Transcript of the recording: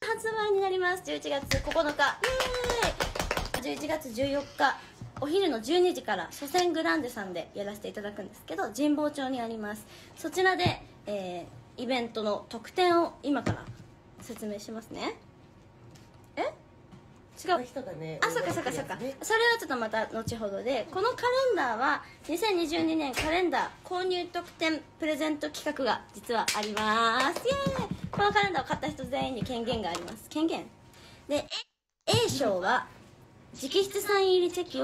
発売になります。11月9日、イエーイ。11月14日お昼の12時から祖先グランデさんでやらせていただくんですけど、神保町にあります。そちらで、イベントの特典を今から説明しますね。違う人だね。あ、そっかそっかそっか、それはちょっとまた後ほどで、このカレンダーは2022年カレンダー購入特典プレゼント企画が実はあります。イエーイ。このカレンダーを買った人全員に権限があります。権限で A 賞は直筆サイン入りチェキを